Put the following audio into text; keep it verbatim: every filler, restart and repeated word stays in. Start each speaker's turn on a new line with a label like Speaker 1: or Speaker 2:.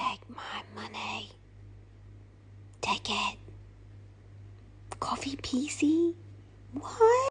Speaker 1: Take my money. Take it. Coffee P C? What?